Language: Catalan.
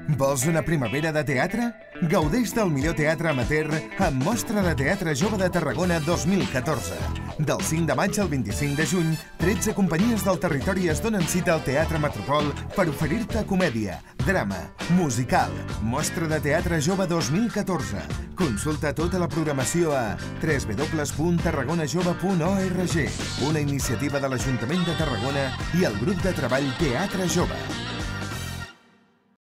Vols una primavera de teatre? Gaudeix del millor teatre amateur amb Mostra de Teatre Jove de Tarragona 2014. Del 5 de maig al 25 de juny, 13 companyies del territori es donen cita al Teatre Metropol per oferir-te comèdia, drama, musical. Mostra de Teatre Jove 2014. Consulta tota la programació a www.tarragonajove.org, una iniciativa de l'Ajuntament de Tarragona i el grup de treball Teatre Jove.